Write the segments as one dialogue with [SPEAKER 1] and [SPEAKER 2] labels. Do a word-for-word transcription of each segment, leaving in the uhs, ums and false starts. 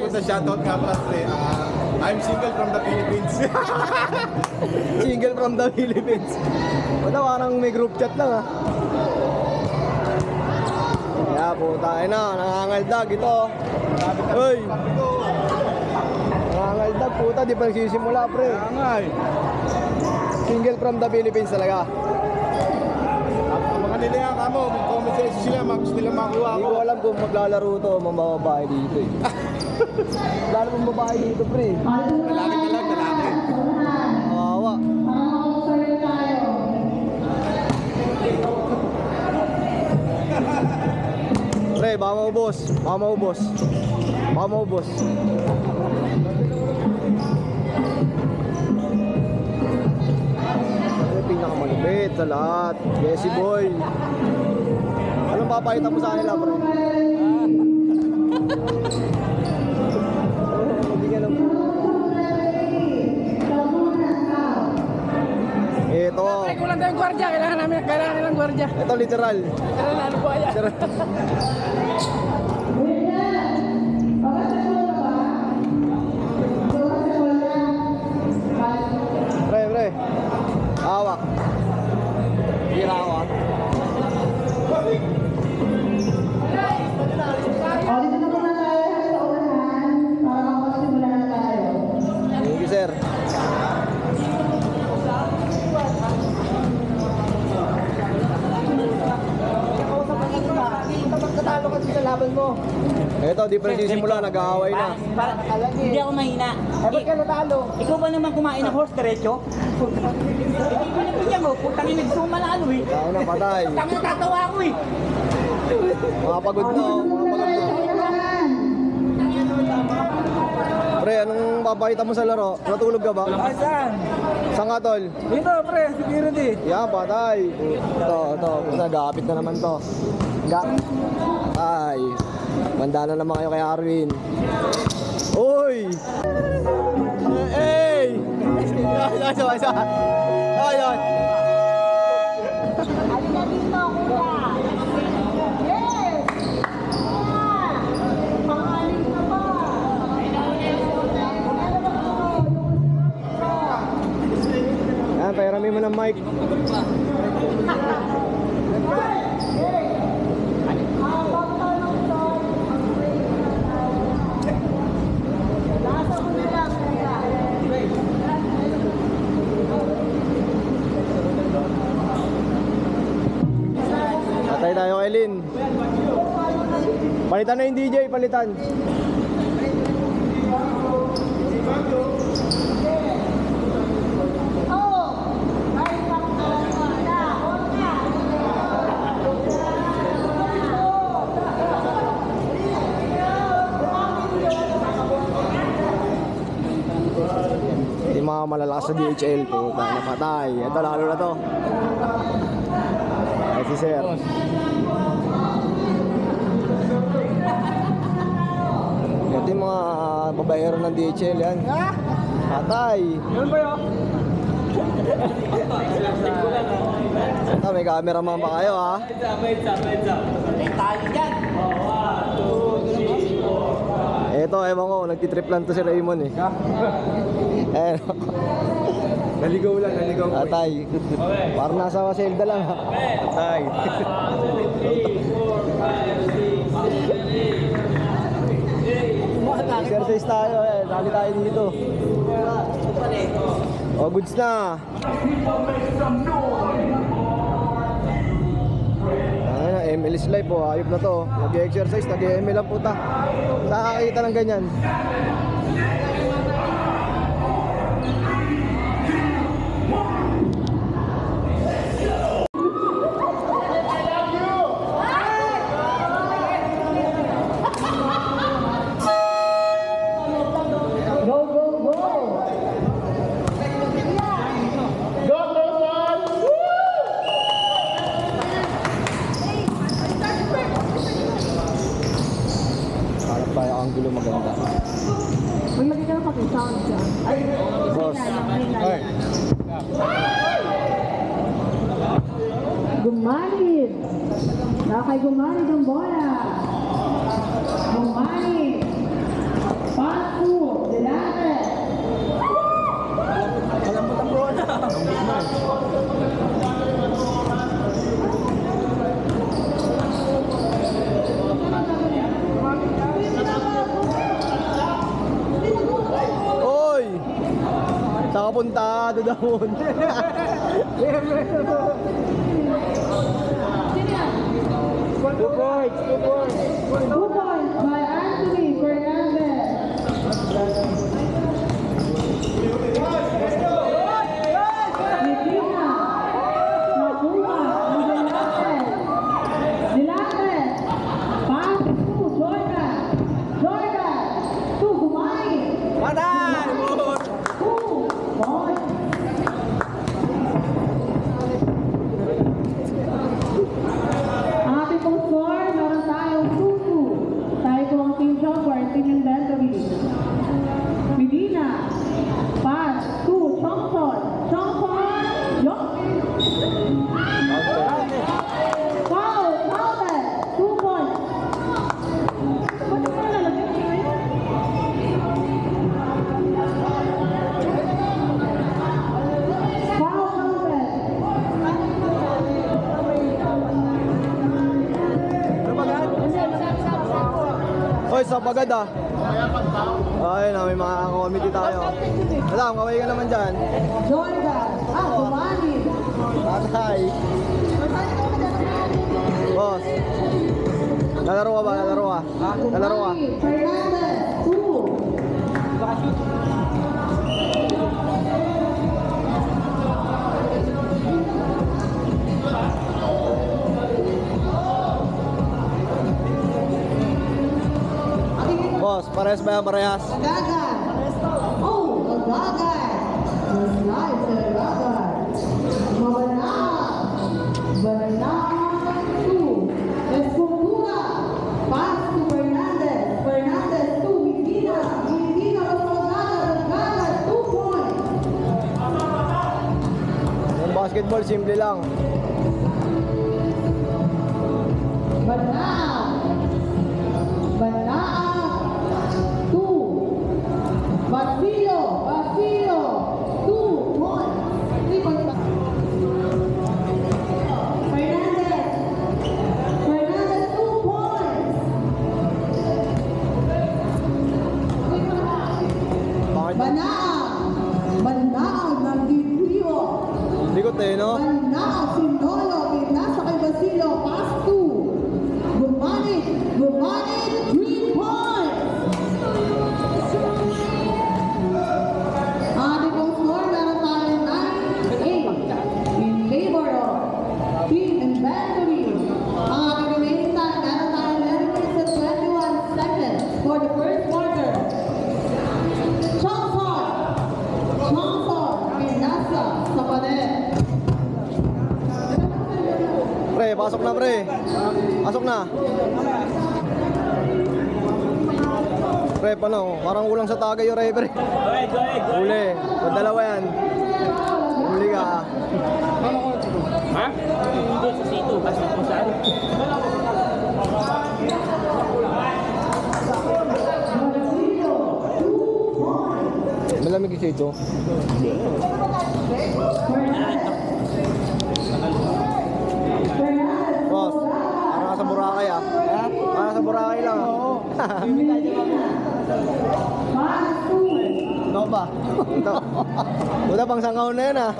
[SPEAKER 1] Isa shoutout nga pala pre. Uh, I'm single from the Philippines.
[SPEAKER 2] Single from the Philippines. Wala, parang may group chat lang ah. Kaya puta, ay na, nangangaldag ito. Uy! Nangangaldag puta, di pa nagsisimula pre.
[SPEAKER 1] Angay.
[SPEAKER 2] Single from the Philippines talaga.
[SPEAKER 1] Mga nila yan kamo, mag-comment sa sila, mag gusto nila makuha
[SPEAKER 2] Hindi
[SPEAKER 1] ako.
[SPEAKER 2] ko alam kung maglalaro to, mga babae dito eh. Lalo mong babae dito pre.
[SPEAKER 1] Lalaki na lang, lalaki.
[SPEAKER 2] Kawawa. Pre, baka maubos. Baka maubos. Baka maubos. Ito pinakamalupit sa lahat. Jesse boy. Anong papakita mo sa kanila, pre? Hindi ka lang. Ito.
[SPEAKER 3] Ay, kulang tayong gwardiya. Kailangan namin, kailangan nilang gwardiya.
[SPEAKER 2] Ito literal.
[SPEAKER 3] Kailangan na ano po yan.
[SPEAKER 2] Pre, pre. Hawak. Hira ako ah.
[SPEAKER 4] O, dito na muna tayo sa unahan para makapagsimula na tayo.
[SPEAKER 2] Thank you, sir.
[SPEAKER 3] Katalo ka sa laban mo.
[SPEAKER 2] Ito, di pa nagsisimula, nag-aaway na.
[SPEAKER 5] Hindi ako mahina.
[SPEAKER 3] Eh, ba't ka natalo?
[SPEAKER 5] Ikaw ba naman kumain ng horse diretso? Hindi ko na pinyan mo. Putang ina, nagsuma na ano eh.
[SPEAKER 2] Kaya na, patay.
[SPEAKER 5] Tangin na tatawa ako eh.
[SPEAKER 2] Mga pagod na, oh. Mga pagod na. Pre, anong papakita mo sa laro? Natulog ka ba?
[SPEAKER 5] Saan?
[SPEAKER 2] Saan ka, tol?
[SPEAKER 5] Dito pre, security.
[SPEAKER 2] Yan, patay. Ito, ito. Nagapit na naman to. Ga. Ay. Manda na naman kayo kay Arwin. Uy! Hey! Ay, ay, ay, ay, ay.
[SPEAKER 4] Halika dito, kuya. Yes! Ah! Pangaling ka pa.
[SPEAKER 2] Yan, pairami mo ng mic. Patay tayo kay Lynn. Palitan na yung D J, palitan. Hindi mga malalakas sa D H L po, tayo napatay. Ito lalo na to. Ay si sir. Ito yung mga babayero ng D H L yan. Patay.
[SPEAKER 3] Yun ba yun?
[SPEAKER 2] Ito may cameraman pa kayo ha.
[SPEAKER 5] Tayo dyan.
[SPEAKER 2] Ito ewan ko, nagtitrip lang to si Raymond eh. Eh,
[SPEAKER 1] Naligaw lang, naligaw ko.
[SPEAKER 2] patay. Parang nasa Zelda lang ha. Patay. Exercise tayo eh, dali tayo dito. O, goods na. Ano na, M L is life po, ayop na to. Nag-exercise, nag-M L lang puta. Nakakita ng ganyan. Harap tayo ang gulo maganda.
[SPEAKER 4] Uy, magiging ka pag-sound dyan.
[SPEAKER 2] Boss.
[SPEAKER 1] Ay.
[SPEAKER 4] Gumanit. Nakay gumanit ang bola. Gumanit. Pa. Pass two, Delate.
[SPEAKER 5] Malambot ang bola.
[SPEAKER 2] Oy! Saan ka punta? Dudahon.
[SPEAKER 3] Two points, two points.
[SPEAKER 4] Two points by Anthony Fernandez. Medina. Nakuha. Delate. Delate. Pass two, Jordan. Jordan. Two, Gumay.
[SPEAKER 5] Patay!
[SPEAKER 4] Two points. Ang ating pong score, meron tayong two two. Tayo po ang team shot for team inventory. Medina. Pass. Two. Chongson. Chongson. Yok. Foul. Foul. Two points. Ba't ka lalagyan ko ngayon? Foul. Foul.
[SPEAKER 2] Oy, sa bagad ah. Ay na, may mga committee tayo. Alam, kaway ka naman dyan.
[SPEAKER 4] Jordan. Ah, Gumani.
[SPEAKER 2] Patay. Boss. Lalaro ka ba? Lalaro ka? Lalaro ka?
[SPEAKER 4] Fernandez. Two.
[SPEAKER 2] Boss, parehas ba yan? Parehas?
[SPEAKER 4] Agagan. Oh, Agagan. Nice, Agagan. Mabanang. Banang. Two. Escultura. Pass to Fernandez. Fernandez. Two. Medina. Medina. Agagan. Agagan. Two points.
[SPEAKER 2] Yung basketball, simple lang.
[SPEAKER 4] Banang. Banang. Two. Basilio. Basilio. Two. One. Three points. Fernandez. Fernandez. Two points.
[SPEAKER 2] Bakit?
[SPEAKER 4] Banang. Banang. Nandito.
[SPEAKER 2] Likot eh, no?
[SPEAKER 4] Banang. Sinolo. Pinasa kay Basilio. Pass two. Gumani. Gumani. Three points. Ating pong score, meron tayo nine eight in favor of Team Inventory. Ang ating remaining time, meron tayo eleven minutes and twenty-one seconds for the first quarter. Chongson. Chongson. Pinasa sa pader.
[SPEAKER 2] Pre, pasok na pre. Pasok na. Pre, paano? Parang ulang sa tagay yung referee.
[SPEAKER 5] Go ahead, go ahead, go ahead.
[SPEAKER 2] Huli. Sa dalawa yan. Huli ka.
[SPEAKER 5] Ha? Hindi, sa sito. Kasi kung saan.
[SPEAKER 2] Malamig kasi ito. Boss, parang sa Boracay ah. Parang sa Boracay lang ah. No ba? Ito. Uda pang sangaw na yan ah.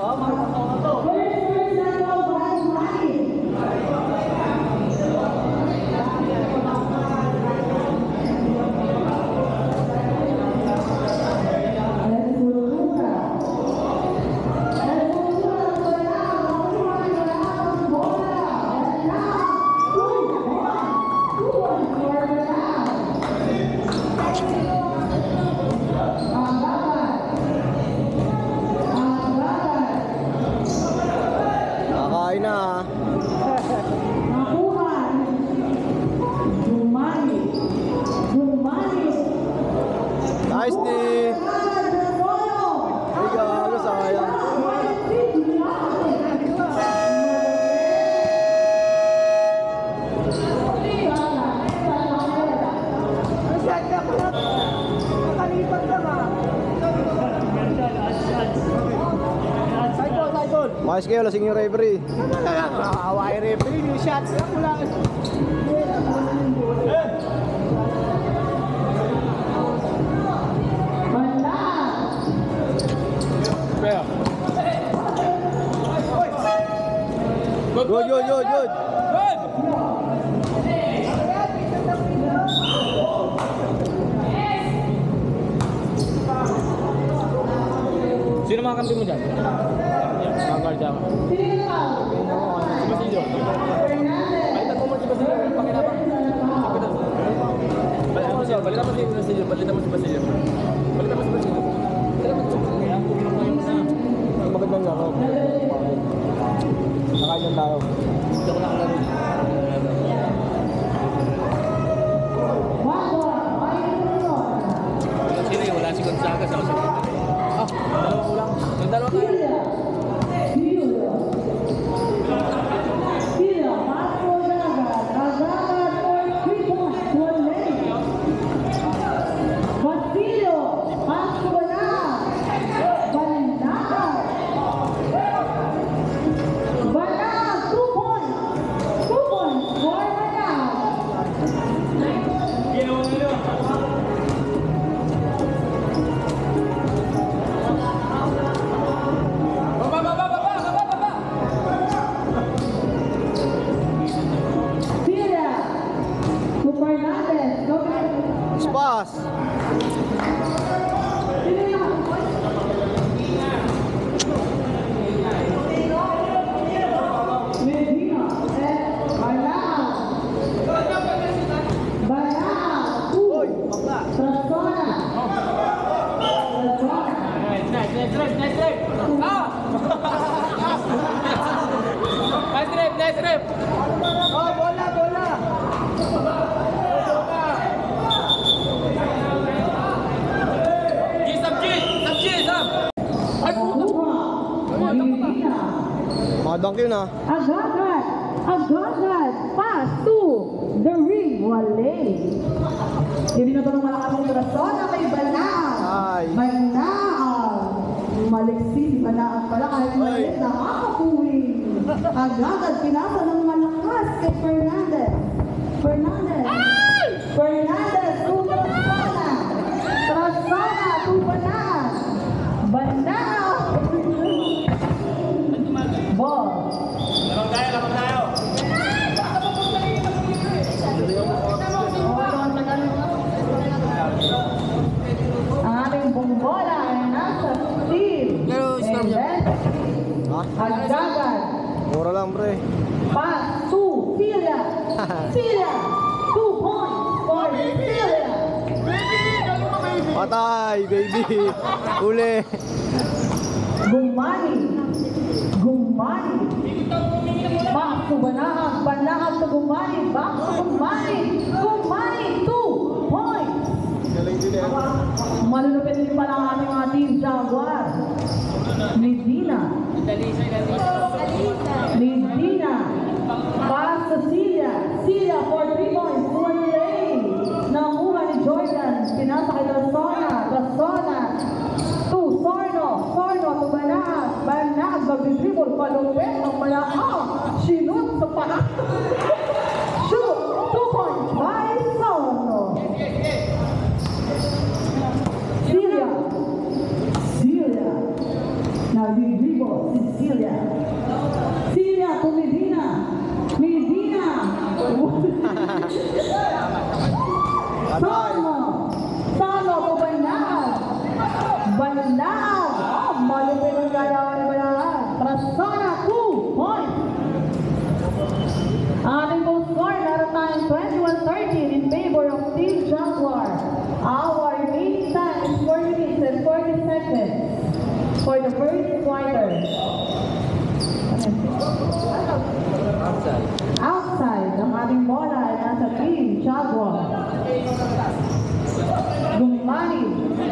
[SPEAKER 2] Ayos kayo, lasing yung referee.
[SPEAKER 5] Nakakawa yung referee, yung shot lang wala.
[SPEAKER 2] Good, good, good, good.
[SPEAKER 3] Sino mga kampi mo dyan? Mga guardia ka. Si Basilio. Balitan mo mo si Basilio. Pakinabang. Balitan mo siya. Balitan mo si Basilio. Balitan mo si Basilio. Balitan mo si Basilio. Balitan mo si Basilio.
[SPEAKER 2] Magandang laro. Nakain tayo.
[SPEAKER 3] Dito ko nakalaro. Sino yung wala si Gonzaga sa kasi? Ah, dalawa ko lang. Yung dalawa tayo.
[SPEAKER 2] Spas.
[SPEAKER 3] Nice rep, nice rep. Ah! Nice rep, nice rep.
[SPEAKER 5] Oh, bola, bola.
[SPEAKER 3] Gi, sab, gi, sab, gi, sab. Ay, puto.
[SPEAKER 2] Madang yun ah.
[SPEAKER 4] Agagad, agagad, pass to the ring, wale. Hindi na ito ng malakas ng Trasona kay Banaan.
[SPEAKER 2] Ay.
[SPEAKER 4] Banaan. Maliksi si Banaan pala kahit maliit na makapuwing. Agagad, pinasa ng malakas kay Fernandez. Fernandez. Fernandez to Trasona. Trasona to Banaan. Banaan. Ball.
[SPEAKER 3] Labang tayo, labang tayo.
[SPEAKER 4] Ang aming bumbola ay nasa team. And then, agagad.
[SPEAKER 2] Mura lang, pre.
[SPEAKER 4] Pass to Celia. Celia. Two points for Celia.
[SPEAKER 2] Patay, baby. Uli.
[SPEAKER 4] Gumani. Gumani. Back to Banahag. Banahag to Gumani. Back to Gumani. Gumani. Two points. Malulupit din pala ang aming mga team Jaguar. Medina. Medina. Pass to Celia. Celia for three points. One lane. Nakuha ni Jordan. Pinasa kay Trasona. Trasona. To Sorno. Sorno to Banahag. Banahag mag-dribble. Palupit ang malakang. Sinut sa panak. Shoot. Two points by Sorno. Celia. Celia. Now the dribble is Celia. Celia to Medina. Medina.
[SPEAKER 2] Patay.
[SPEAKER 4] Sano. Sano to Banahag. Banahag. Oh, malupit ang galawan ni Banahag. Trasona, two points. Ating goal score, meron tayong twenty-one thirteen in favor of Team Jaguar. Our remaining time is four minutes and forty seconds for the first quarter. Outside, ang ating bola ay nasa Team Jaguar. Gumani.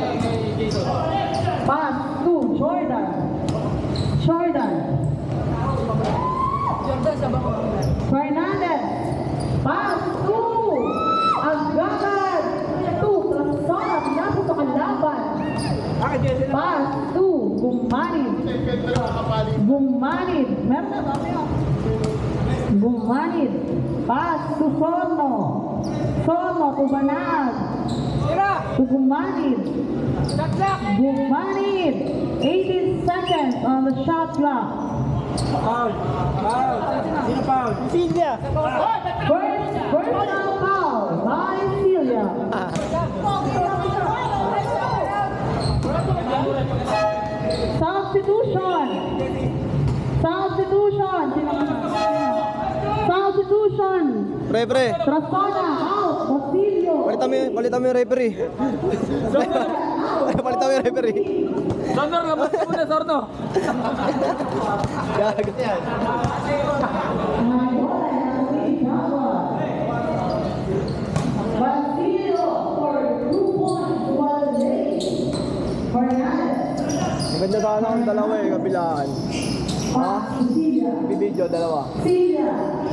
[SPEAKER 4] Pass to Jordan. Jordan. Fernandez. Pass to Agagad. To Trasona. Pinasok sa kalaban. Pass to Gumani. Gumani Bumanid. Pass to Sono. Sono to Banag. To Bumanid. Bumanid. eighteen seconds on the shot clock.
[SPEAKER 5] Foul. Foul. Sino foul? Silvia.
[SPEAKER 4] First personal foul by Celia. Substitution. Substitution. Substitution.
[SPEAKER 2] Pre, pre.
[SPEAKER 4] Trasona out. Basilio.
[SPEAKER 2] Palitan mo, yung- palitan mo yung referee. Palitan mo yung referee.
[SPEAKER 3] Sonor, labas ka muna, Sorno.
[SPEAKER 2] Gago.
[SPEAKER 4] Basilio for two points while late. Fernandez.
[SPEAKER 2] Maganda sana ang dalawa eh, kabilaan. Ha?
[SPEAKER 4] Celia.
[SPEAKER 2] Bibidyo, dalawa.
[SPEAKER 4] Celia.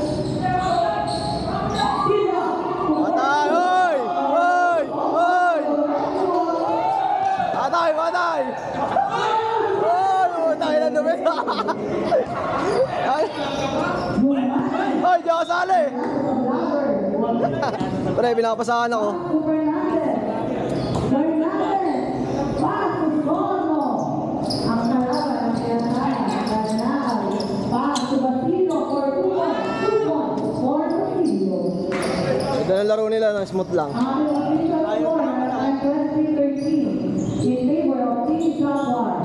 [SPEAKER 4] Celia.
[SPEAKER 2] Patay! Hoy! Hoy! Hoy! Patay! Patay! Hoy! Patay na dumi! Ay! Hoy! Di ako sali! Pre, pinapasahan ako.
[SPEAKER 4] Fernandez. Fernandez. Pass to Sono. Ang kalaban ang pinakain. Bernal. Pass to Basilio for two points. Two points for Basilio.
[SPEAKER 2] Ito na laro nila, no? Smooth lang.
[SPEAKER 4] Ang official score ay twenty thirteen in favor of Team Jaguar.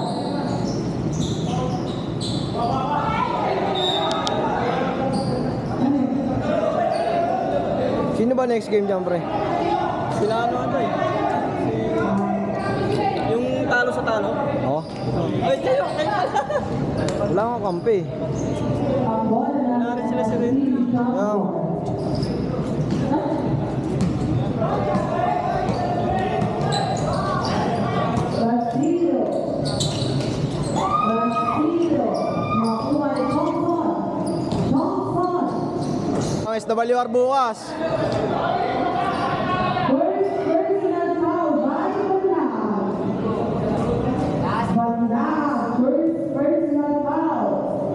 [SPEAKER 2] Sino ba next game dyan, pre?
[SPEAKER 5] Sila ano ano eh. Yung talo sa talo.
[SPEAKER 2] Oo.
[SPEAKER 5] Ay, kayo, kayo pala.
[SPEAKER 2] Wala akong kampi.
[SPEAKER 4] Ang bola na
[SPEAKER 5] Narin sila si Renty.
[SPEAKER 4] Team Jaguar.
[SPEAKER 2] Yan.
[SPEAKER 4] Basilio. Basilio. Makuha ni Johnson. Johnson.
[SPEAKER 2] Ang S W R bukas.
[SPEAKER 4] First personal foul by Banal. Banal. First personal foul.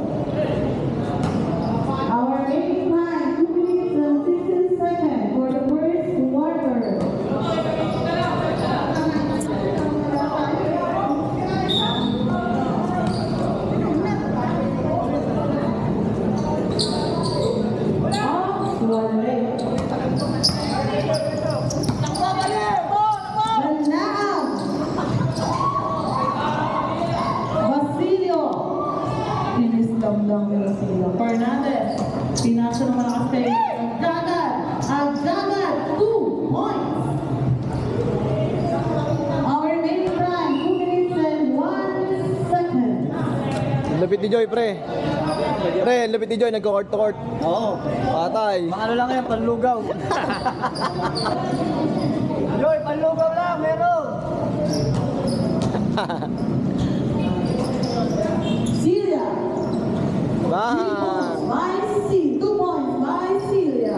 [SPEAKER 4] Our remaining time, two minutes and sixteen seconds for the first quarter. Off, one leg. Banal. Basilio. Pinislam lang ni Basilio. Fernandez. Pinasa naman ang kay Agdagan. Agdagan. Two points. Our remaining time, two minutes and one second.
[SPEAKER 2] Lupit ni Joy, pre. Pre, lupit ni Joy, nagko-court to court.
[SPEAKER 5] Oo.
[SPEAKER 2] Patay.
[SPEAKER 5] Mga ano lang yan, panlugaw. Joy, panlugaw lang, meron.
[SPEAKER 4] Celia.
[SPEAKER 2] Bang!
[SPEAKER 4] Three points by C. Two points by Celia.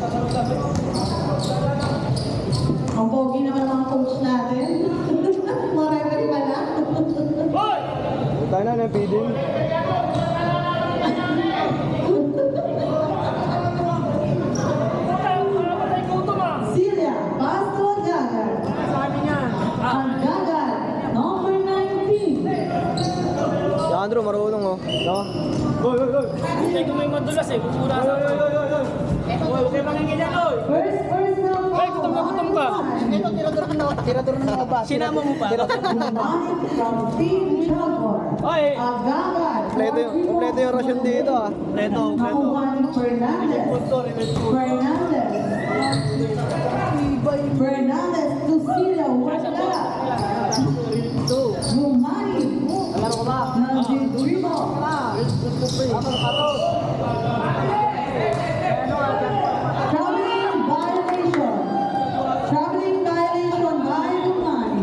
[SPEAKER 4] Ang pogi naman ang mga coach natin. Marami pala.
[SPEAKER 2] Tayo na, na feeding.
[SPEAKER 4] Celia, pass to Agdagan. Agdagan, number nineteen.
[SPEAKER 2] Si Andrew, marunong oh. No?
[SPEAKER 3] Hindi ko may madulas eh. Pura sa
[SPEAKER 5] Oy, oy, oy, oy. Oy, okay pa ng ganyan, oy.
[SPEAKER 4] First personal foul.
[SPEAKER 3] Ay, gutom na gutom ka.
[SPEAKER 5] Ito, tirador na, tirador na mga bata. Sinama mo pa.
[SPEAKER 4] Bumanit from Team Jaguar.
[SPEAKER 5] Oy.
[SPEAKER 4] Agdagan.
[SPEAKER 2] Kompleto yung, kompleto yung rasyon dito ah.
[SPEAKER 5] Preto, preto.
[SPEAKER 4] Nakuha ni Fernandez. Fernandez. Fernandez to Celia. Wala. Bumani.
[SPEAKER 5] Alam ko ba?
[SPEAKER 4] Nandidribble. Traveling violation. Traveling violation by Bumani.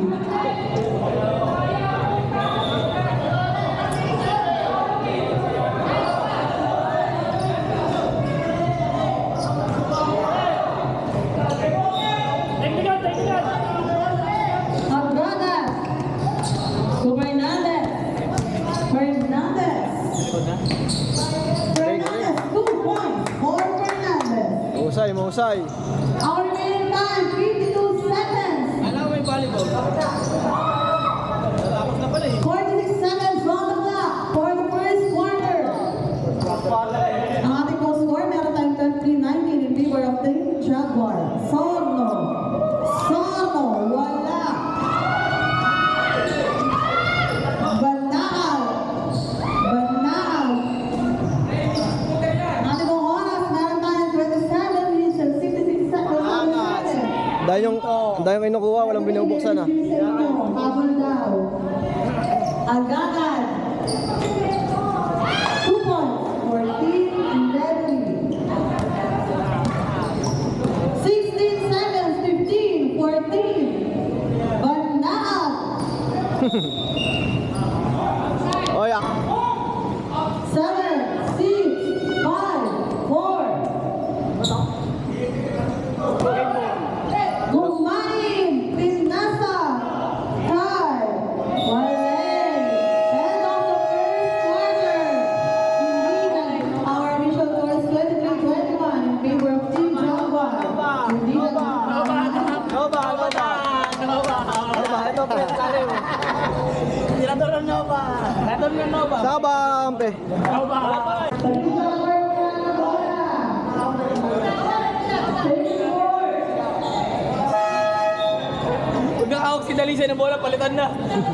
[SPEAKER 2] Mahusay, mahusay.
[SPEAKER 4] Our remaining time, fifty-two seconds.
[SPEAKER 3] Alam mo yung volleyball? Tapos na pala eh.
[SPEAKER 4] forty-six seconds on the clock for the first quarter. Ang ating goal score, meron tayong thirty-three nineteen in favor of the Jaguar. Sono. Sono. Wala. Banal. Banal. Ang ating goal oras, meron tayong twenty-seven minutes and sixty-six seconds.
[SPEAKER 2] Dahil yung, dahil yung kinukuha, walang binubuksan ah.
[SPEAKER 4] Habol daw. Agad. Two points for Team Levi. sixteen seconds, fifteen, fourteen. Banal.
[SPEAKER 2] Oh, yeah.
[SPEAKER 4] seven, six, five, four. Gumain, Pinasa, Car, Walay. End of the first quarter. Hindi na our initial score is twenty-three twenty-one in favor of Team Jaguar. Hindi na
[SPEAKER 3] Nova! Nova! Nova! Ito, pre, kalim. Tirador ng Nova! Tirador ng Nova!
[SPEAKER 2] Sabampe.
[SPEAKER 3] Nova!
[SPEAKER 4] Team Jaguar na bola.
[SPEAKER 3] Huwag nakahawak si Dalisay ng bola, palitan na.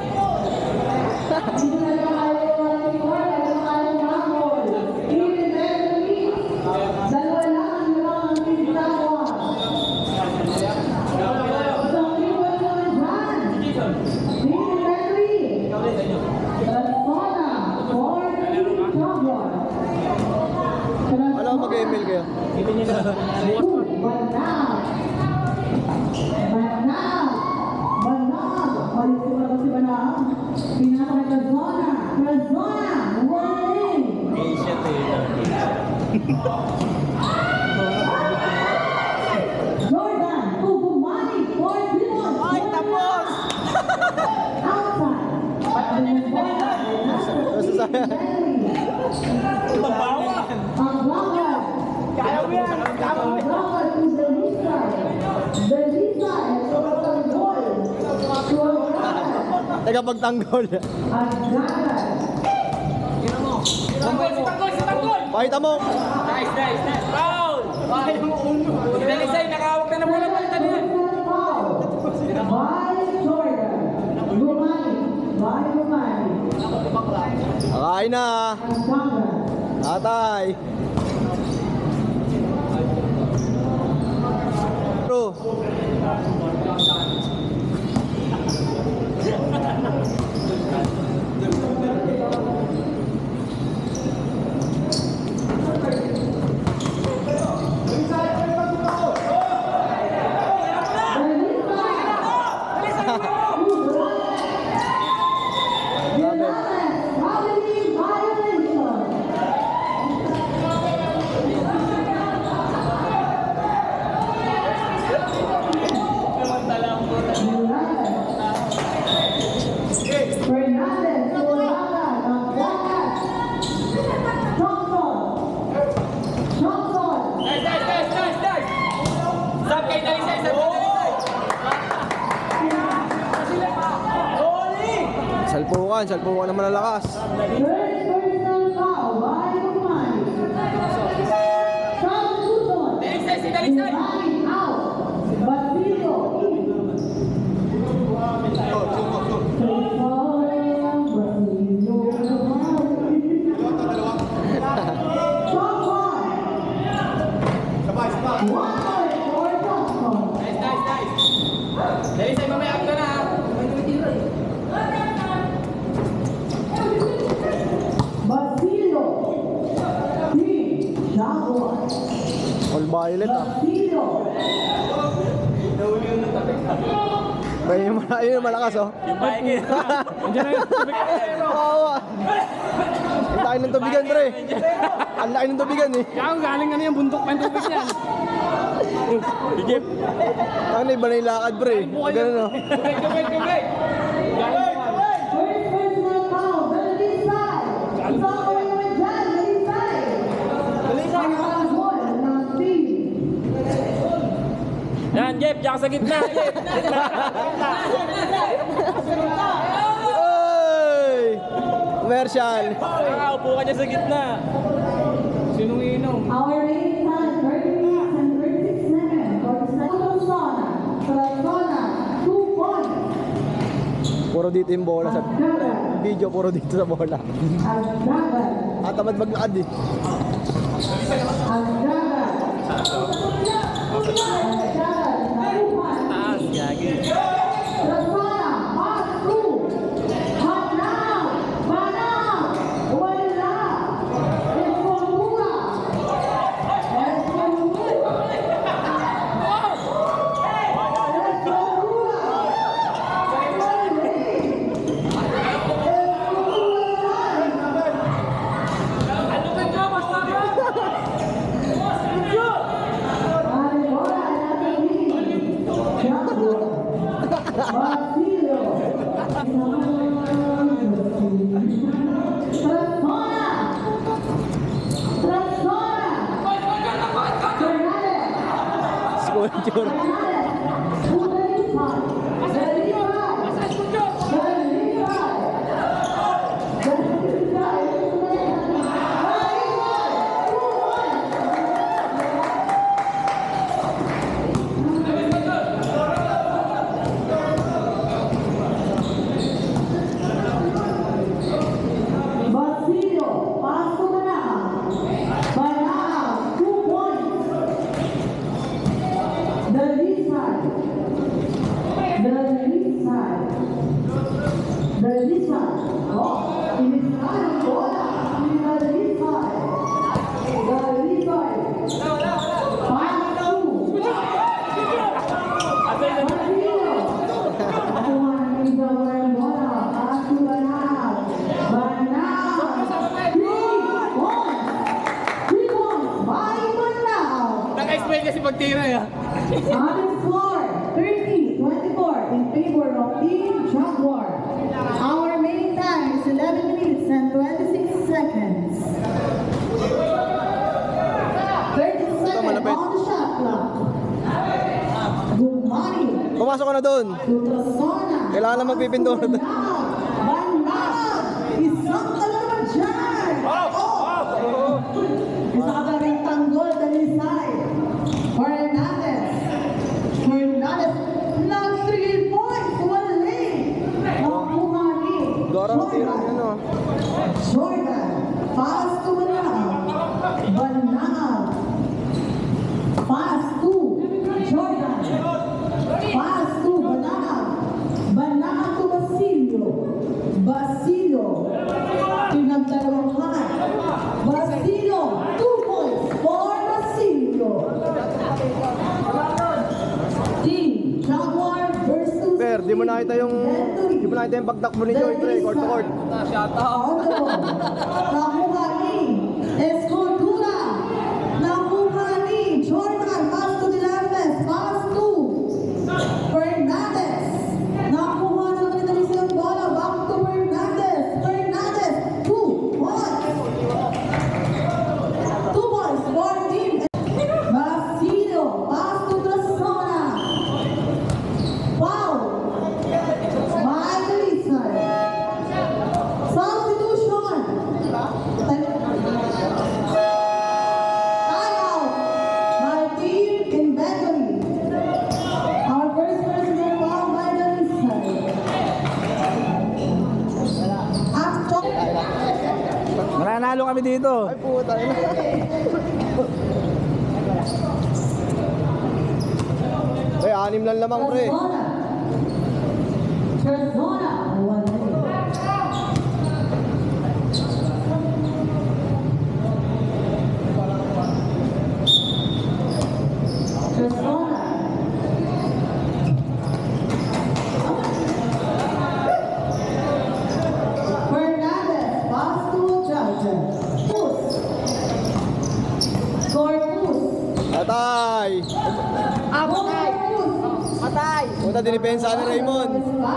[SPEAKER 2] Alam mo mag-email kayo?
[SPEAKER 4] Banal! Banal! Banal! Balik si Banal si Banal. Pinaka kay Kazona. Kazona! Warning!
[SPEAKER 3] Asia
[SPEAKER 4] Jordan! Tugumani! For Dimon! Ay, tapos! Outside!
[SPEAKER 2] Basta saya.
[SPEAKER 3] Babawa!
[SPEAKER 4] Ang blocker!
[SPEAKER 3] Kaya mo yan!
[SPEAKER 4] Ang blocker to the Lisa! The Lisa! Ito ang goal! To ang blocker!
[SPEAKER 2] Tagapagtanggol.
[SPEAKER 4] Ang blocker!
[SPEAKER 3] Tanggol! Si Tanggol! Si Tanggol!
[SPEAKER 2] Pakita mo.
[SPEAKER 3] Nice! Nice! Nice! Foul! Si Dalisay, nakahawak na ng bola, palitan yan!
[SPEAKER 4] By Jordan. Gumani. By Gumani.
[SPEAKER 2] Akain na.
[SPEAKER 4] Ang blocker.
[SPEAKER 2] Tatay. Bro.
[SPEAKER 4] Traveling violation. Fernandez, Ulaga, Naglakas. Johnson. Johnson.
[SPEAKER 3] Nice! Nice! Nice! Nice! Nice! Sab kay Dalisay! Sab kay Dalisay!
[SPEAKER 2] Salpukan, salpukan na malalakas.
[SPEAKER 4] First personal foul by Gumani. Charles Tuson.
[SPEAKER 3] Dalisay! Si Dalisay!
[SPEAKER 4] Gumani out. Basilio in.
[SPEAKER 3] Nice! Nice! Nice! Dalisay, mamaya ako na ha!
[SPEAKER 4] Basilio. Team Jaguar.
[SPEAKER 2] All violet ah.
[SPEAKER 4] Basilio.
[SPEAKER 2] Kaya yung, ayun yung malakas oh.
[SPEAKER 3] Yung bike eh! Andiyan na yung tubig!
[SPEAKER 2] Oo ah. Ang laki ng tubigan pre. Ang laki ng tubigan eh.
[SPEAKER 3] Kaya kung galing ano yung bundok pa yung tubig yan! Higip!
[SPEAKER 2] Ano iba na yung lakad pre. Ganun oh.
[SPEAKER 3] Tubig! Tubig! Tubig! Galing pa!
[SPEAKER 4] First personal foul. Balisay. Isang kayo naman dyan. Balisay. Balisay. Ang goal ng team
[SPEAKER 3] diyan ka sa gitna. Jeff.
[SPEAKER 2] Oy! Commercial.
[SPEAKER 3] Ah, upo ka dyan sa gitna. Sinong inom?
[SPEAKER 4] Our remaining time, thirty minutes and thirty-six seconds for the second Sona. Trasona, two points.
[SPEAKER 2] Puro dito yung bola sa
[SPEAKER 4] Agdagan,
[SPEAKER 2] video, puro dito sa bola.
[SPEAKER 4] Agdagan,
[SPEAKER 2] At tamad maglakad eh.
[SPEAKER 4] Agdagan. Agdagan, nakuhan.
[SPEAKER 3] Taas, gagi.
[SPEAKER 4] Trasona, pass through. Hanaw, Manaw, wala. Esconduga. Esconduga.
[SPEAKER 2] Sculpture.
[SPEAKER 4] Basilio, paso Banao. Banao, two points. The lead side. The lead side. The lead side. Oh, it is not a bola. It is the lead side. The lead side. Five two. Basilio. Tuhan di bawah bola. Paso Banao. Banao. Three points. Three points by Banao.
[SPEAKER 3] Naka-explain kasi pagtira ya.
[SPEAKER 4] On the score, thirty twenty-four in favor of Team Jaguar. Our remaining time is eleven minutes and twenty-six seconds. thirty seconds
[SPEAKER 2] malapit.
[SPEAKER 4] on the shot clock. Good morning
[SPEAKER 2] Pumasok ka na doon.
[SPEAKER 4] to the Sona.
[SPEAKER 2] Kailangan na magpipinto na doon.
[SPEAKER 4] Banao! Isang ka na naman dyan! Oh! Isa ka ba rin tanggol, Dalisay? Hernandez. Hernandez. Nag three points. Wali. Nakuha ni
[SPEAKER 2] Dorang tira
[SPEAKER 4] Jordan.
[SPEAKER 2] ano.
[SPEAKER 4] Jordan. Pass to Banao. Banao. Pass to Jordan. Pass to Banao. Banao to Basilio. Basilio. Pinagdalawang high. Basilio. Two points for Basilio. Team Jaguar versus
[SPEAKER 2] Per, di mo nakita yung di mo nakita yung pagtakbo ni Joy, pre, court to court.
[SPEAKER 4] Nakuha ni Escordura. Nakuha ni Jordan. Pass to Dilantes. Pass to Fernandez. Nakuha na naman silang bola. Back to Fernandez. Fernandez. Two points. Two points for team Basilio. Pass to Trasona. Wow. Michael Isner. Substitution. Timeout by team inventory. Our first person found by the Isner. After
[SPEAKER 3] Mananalo kami dito.
[SPEAKER 2] Ay puta. Eh, anim lang lamang, pre.
[SPEAKER 4] Trasona. Trasona. Wala. Trasona. Fernandez. Pass to Jaja. Pus. Corpus.
[SPEAKER 2] Atay.
[SPEAKER 4] Patay.
[SPEAKER 5] Patay!
[SPEAKER 2] Punta dinipensa ni Raymond.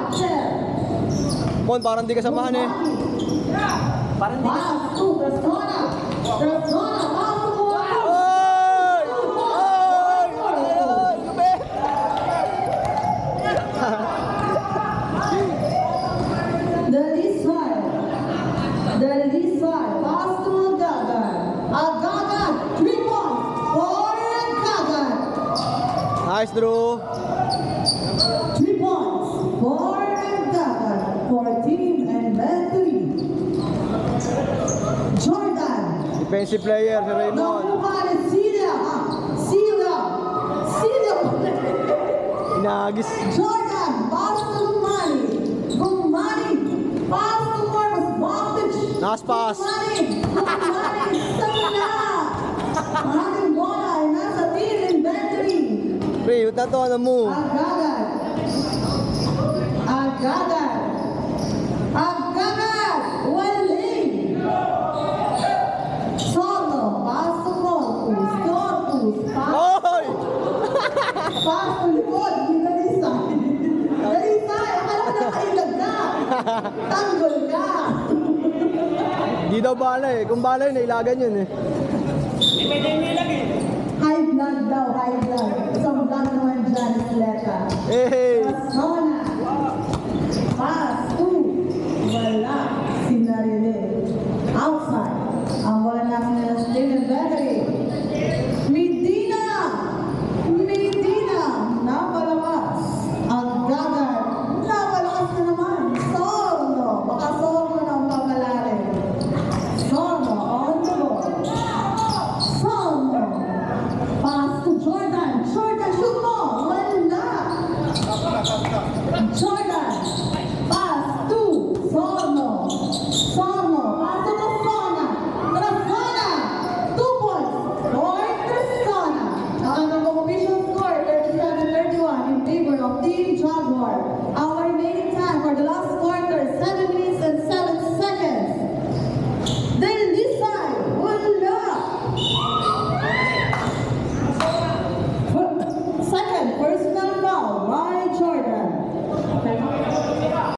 [SPEAKER 2] Mon, parang di kasamahan eh.
[SPEAKER 5] Parang di
[SPEAKER 4] Pass to Trasona. Trasona. Pass to Corpus.
[SPEAKER 2] Oy! Oy! Oy! Gabi! Nice, Drew.
[SPEAKER 4] Three points for Gaga for team inventory. Jordan.
[SPEAKER 2] Defensive player si Raymond.
[SPEAKER 4] Nakuha ni Celia. Ah, Celia. Celia.
[SPEAKER 2] Inagis.
[SPEAKER 4] Jordan. Pass to Gumani. Gumani. Pass to Marcus Bogdich.
[SPEAKER 2] Nice pass.
[SPEAKER 4] Gumani. Gumani. Sabi na. Ang ating bola ay nasa team inventory.
[SPEAKER 2] Pre, ba't na to? Ano mo?
[SPEAKER 4] Agagad. Agagad. Agagad. Waling. Solo. Paso Corpus. Corpus. Paso.
[SPEAKER 2] Oy!
[SPEAKER 4] Paso likod. Dinalisay. Dalisay. Akala ko nakailag ka. Tanggol ka.
[SPEAKER 2] Di daw bala eh. Kung bala yun, nailagan yun eh.
[SPEAKER 4] High blood daw. High blood. Isang blood naman dyan. Isleta.
[SPEAKER 2] Hey!
[SPEAKER 4] Pasona. Pass. Two. Wala. Sinarili. Outside. Ang wala namin na Team Inventory. Medina. Medina. Napalakas. Ang gagar. Napalakas na naman. Sorno. Baka sorno na ang pagalarin. Sorno. On the ball. Sorno. Pass to Jordan. Jordan, shoot mo. Wala. Jordan. Pass to Sorno. Sorno. Pass to Tristana. Tristana. Two points for Tristana. Ang ating official score, thirty-seven thirty-one in favor of Team Jaguar. Our remaining time for the last quarter, seven minutes and seven